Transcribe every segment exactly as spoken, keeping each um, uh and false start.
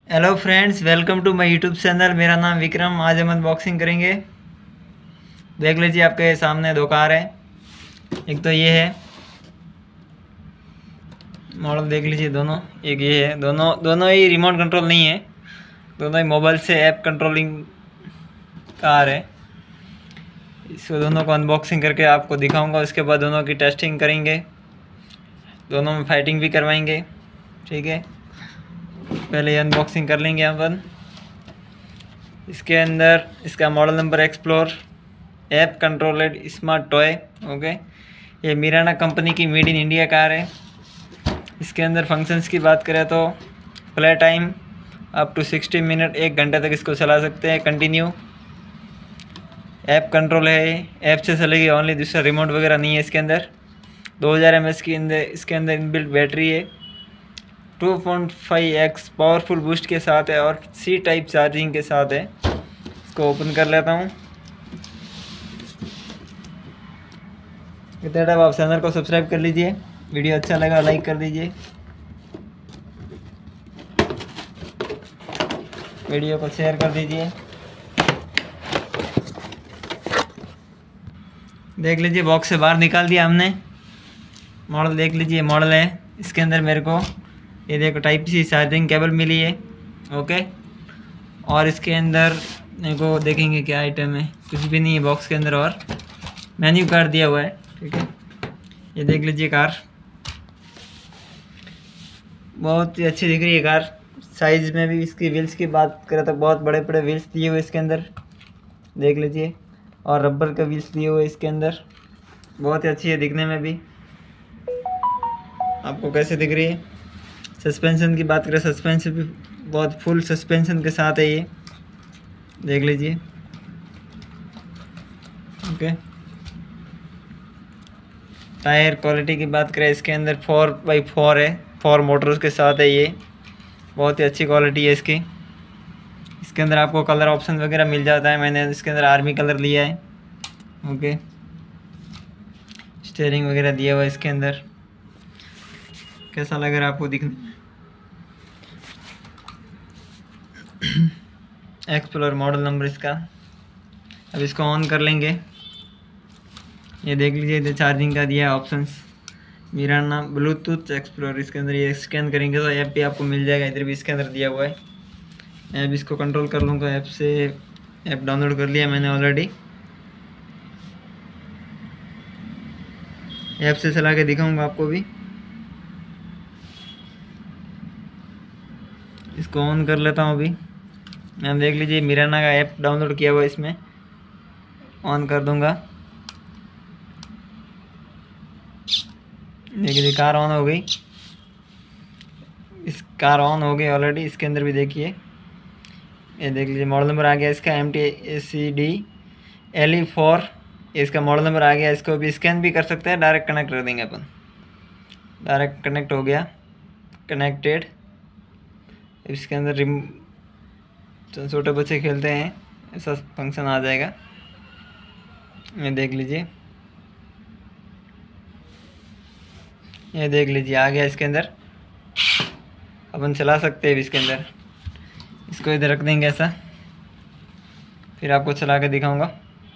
Hello friends, welcome to my YouTube channel. मेरा नाम विक्रम। आज हम अनबॉक्सिंग करेंगे। देख लीजिए, आपके सामने दो कार है। एक तो ये है मॉडल, देख लीजिए दोनों। एक ये है, दोनों दोनों ही रिमोट कंट्रोल नहीं है, दोनों ही मोबाइल से ऐप कंट्रोलिंग कार है। इसको दोनों को अनबॉक्सिंग करके आपको दिखाऊंगा। उसके बाद दोनों की टेस्टिंग करेंगे, दोनों में फाइटिंग भी करवाएंगे। ठीक है, पहले अनबॉक्सिंग कर लेंगे अपन। इसके अंदर इसका model number explore app controlled smart toy. Okay, ये मिराना कंपनी की मेड इन इंडिया कार है। इसके अंदर फंक्शंस की बात करें तो play time up to sixty minute, एक घंटे तक इसको चला सकते हैं कंटिन्यू। ऐप कंट्रोल है, ऐप से चलेगी ओनली, दूसरा रिमोट वगैरह नहीं है इसके अंदर। दो हज़ार एम एच की अंदर इसके अंदर इनबिल्ट बैटरी है। Two point five X powerful boost के साथ है और सी टाइप चार्जिंग के साथ है। इसको ओपन कर लेता हूँ। इतना टाइम आप चैनल को सब्सक्राइब कर लीजिए, वीडियो अच्छा लगा लाइक कर दीजिए, वीडियो को शेयर कर दीजिए। देख लीजिए, बॉक्स से बाहर निकाल दिया हमने। मॉडल देख लीजिए, मॉडल है। इसके अंदर मेरे को ये देखो टाइप सी चार्जिंग केबल मिली है। ओके, और इसके अंदर मेरे को देखेंगे क्या आइटम है, कुछ भी नहीं है बॉक्स के अंदर। और मेन्यू कार्ड दिया हुआ है। ठीक है, ये देख लीजिए कार बहुत ही अच्छी दिख रही है कार। साइज़ में भी इसकी व्हील्स की बात करें तो बहुत बड़े बड़े व्हील्स दिए हुए इसके अंदर, देख लीजिए। और रबर का व्हील्स दिए हुए इसके अंदर, बहुत ही अच्छी है दिखने में भी। आपको कैसे दिख रही है? सस्पेंशन की बात करें, सस्पेंशन भी बहुत फुल सस्पेंशन के साथ है ये, देख लीजिए। ओके, टायर क्वालिटी की बात करें, इसके अंदर फोर बाई फोर है, फोर मोटर्स के साथ है ये, बहुत ही अच्छी क्वालिटी है इसकी। इसके अंदर आपको कलर ऑप्शन वगैरह मिल जाता है। मैंने इसके अंदर आर्मी कलर लिया है। ओके, स्टीयरिंग वगैरह दिया हुआ है इसके अंदर। कैसा लग रहा है आपको दिखने में? एक्सप्लोर मॉडल नंबर इसका। अब इसको ऑन कर लेंगे। ये देख लीजिए, इधर चार्जिंग का दिया है ऑप्शंस। मिराना ब्लूटूथ एक्सप्लोर, इसके अंदर ये स्कैन करेंगे तो ऐप भी आपको मिल जाएगा। इधर भी इसके अंदर दिया हुआ है। मैं अब इसको कंट्रोल कर लूँगा ऐप से। ऐप डाउनलोड कर लिया मैंने ऑलरेडी। ऐप से चला के दिखाऊंगा आपको भी। इसको ऑन कर लेता हूँ अभी। मैं देख लीजिए, मिराना का ऐप डाउनलोड किया हुआ है, इसमें ऑन कर दूंगा। देखिए कार ऑन हो गई, इस कार ऑन हो गई ऑलरेडी। इसके अंदर भी देखिए, ये देख लीजिए मॉडल नंबर आ गया इसका M T A C D L E four, इसका मॉडल नंबर आ गया। इसको भी स्कैन भी कर सकते हैं, डायरेक्ट कनेक्ट कर देंगे अपन। डायरेक्ट कनेक्ट हो गया, कनेक्टेड। इसके अंदर रिम छोटे बच्चे खेलते हैं ऐसा फंक्शन आ जाएगा। ये देख लीजिए, ये देख लीजिए आ गया इसके अंदर। अपन चला सकते हैं इसके अंदर। इसको इधर रख देंगे ऐसा, फिर आपको चला के दिखाऊंगा।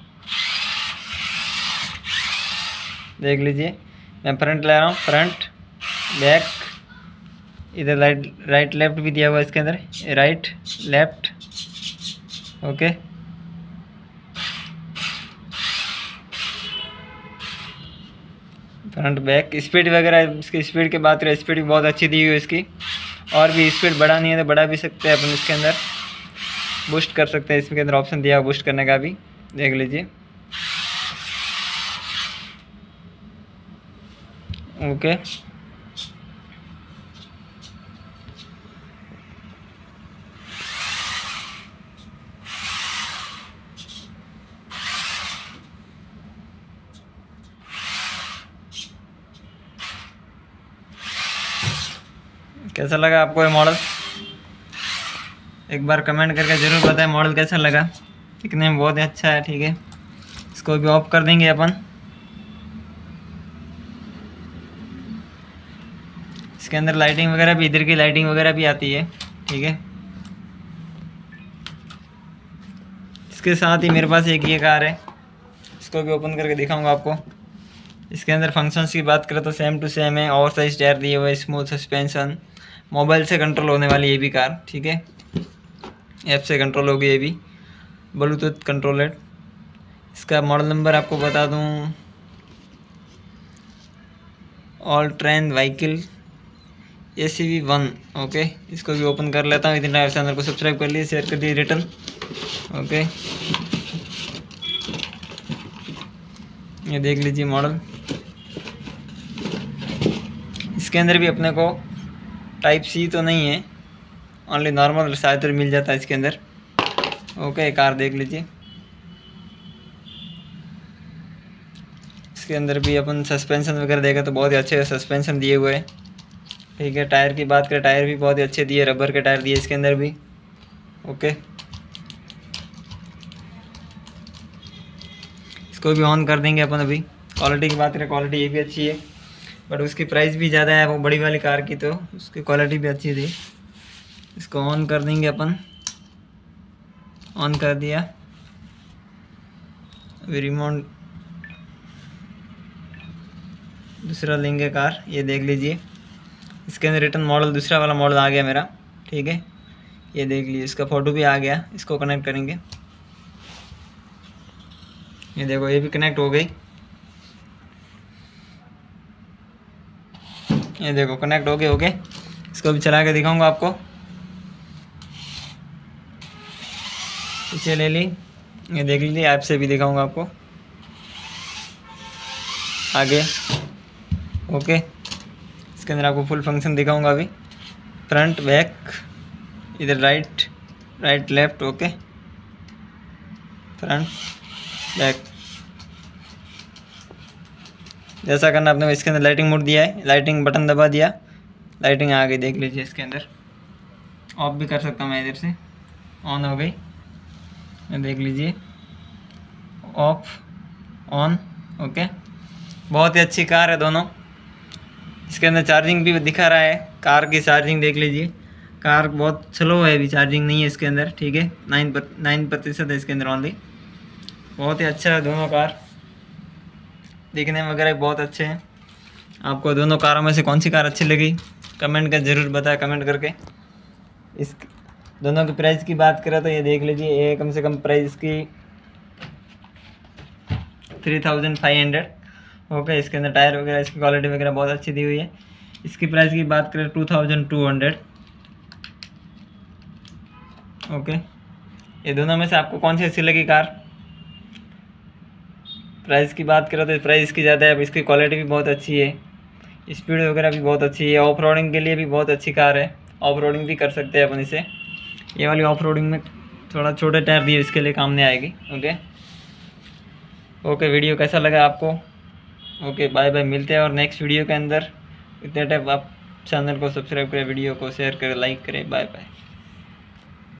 देख लीजिए, मैं फ्रंट ले रहा हूँ, फ्रंट बैक, इधर राइट राइट लेफ्ट भी दिया हुआ है इसके अंदर, right left. Okay, front back. Speed वगैरह, इसकी स्पीड की बात करें, स्पीड भी बहुत अच्छी दी हुई है इसकी। और भी स्पीड बढ़ानी है तो बढ़ा भी सकते हैं अपन। इसके अंदर बूस्ट कर सकते हैं, इसके अंदर ऑप्शन दिया हुआ बूस्ट करने का भी, देख लीजिए। ओके, कैसा लगा आपको ये मॉडल? एक बार कमेंट करके ज़रूर बताएं मॉडल कैसा लगा। दिखने में बहुत ही अच्छा है। ठीक है, इसको भी ऑफ कर देंगे अपन। इसके अंदर लाइटिंग वगैरह भी, इधर की लाइटिंग वगैरह भी आती है। ठीक है, इसके साथ ही मेरे पास एक ये कार है, इसको भी ओपन करके दिखाऊंगा आपको। इसके अंदर फंक्शंस की बात करें तो सेम टू सेम है, ओवर साइज टायर दिए हुए, स्मूथ सस्पेंशन, मोबाइल से कंट्रोल होने वाली ये भी कार, ठीक है, ऐप से कंट्रोल होगी ये भी, ब्लूटूथ कंट्रोलेड। इसका मॉडल नंबर आपको बता दूं, all terrain vehicle A C V one. Okay, इसको भी ओपन कर लेता हूँ। इतना चैनल को सब्सक्राइब कर लिए, शेयर कर दिए, रिटर्न। ओके, ये देख लीजिए मॉडल। इसके अंदर भी अपने को टाइप सी तो नहीं है, ओनली नॉर्मल चार्जर मिल जाता है इसके अंदर। ओके, कार देख लीजिए। इसके अंदर भी अपन सस्पेंशन वगैरह देखें तो बहुत ही अच्छे सस्पेंशन दिए हुए हैं, ठीक है। टायर की बात करें, टायर भी बहुत ही अच्छे दिए, रबर के टायर दिए इसके अंदर भी। ओके, इसको भी ऑन कर देंगे अपन अभी। क्वालिटी की बात करें, क्वालिटी ये भी अच्छी है, बट उसकी प्राइस भी ज़्यादा है वो बड़ी वाली कार की, तो उसकी क्वालिटी भी अच्छी थी। इसको ऑन कर देंगे अपन, ऑन कर दिया। अभी रिमोट दूसरा लेंगे कार, ये देख लीजिए। इसके अंदर रिटर्न मॉडल दूसरा वाला मॉडल आ गया मेरा, ठीक है, ये देख लीजिए। इसका फ़ोटो भी आ गया, इसको कनेक्ट करेंगे। ये देखो, ये भी कनेक्ट हो गई, ये देखो कनेक्ट हो गए। ओके, इसको भी चला के दिखाऊंगा आपको। पीछे ले ली, ये देख लीजिए, ऐप से भी दिखाऊंगा आपको आगे। ओके, इसके अंदर आपको फुल फंक्शन दिखाऊंगा अभी, फ्रंट बैक, इधर right right left. Okay, front back जैसा करना आपने। इसके अंदर लाइटिंग मोड दिया है, लाइटिंग बटन दबा दिया, लाइटिंग आ गई, देख लीजिए। इसके अंदर ऑफ भी कर सकता हूँ मैं, इधर से ऑन हो गई, देख लीजिए, ऑफ ऑन। ओके, बहुत ही अच्छी कार है दोनों। इसके अंदर चार्जिंग भी दिखा रहा है, कार की चार्जिंग देख लीजिए। कार बहुत स्लो है, अभी चार्जिंग नहीं है इसके अंदर, ठीक है, नाइन पर नाइन प्रतिशत है इसके अंदर ओनली। बहुत ही अच्छा है दोनों कार, दिखने वगैरह बहुत अच्छे हैं। आपको दोनों कारों में से कौन सी कार अच्छी लगी कमेंट कर ज़रूर बताएं, कमेंट करके। इस दोनों की प्राइस की बात करें तो ये देख लीजिए, ये कम से कम प्राइस की three thousand five hundred. Okay, इसके अंदर टायर वगैरह, इसकी क्वालिटी वगैरह बहुत अच्छी दी हुई है। इसकी प्राइस की बात करें two thousand two hundred. Okay, ये दोनों में से आपको कौन सी अच्छी लगी कार? प्राइस की बात करें तो प्राइस की ज़्यादा है, इसकी क्वालिटी भी बहुत अच्छी है, स्पीड वगैरह भी बहुत अच्छी है, ऑफ रोडिंग के लिए भी बहुत अच्छी कार है, ऑफ रोडिंग भी कर सकते हैं अपन इसे। ये वाली ऑफ रोडिंग में थोड़ा छोटे टायर दिए, इसके लिए काम नहीं आएगी। ओके ओके, वीडियो कैसा लगा आपको? ओके, बाय बाय, मिलते हैं और नेक्स्ट वीडियो के अंदर। इतने टाइप आप चैनल को सब्सक्राइब करें, वीडियो को शेयर करें, लाइक करें। Bye bye.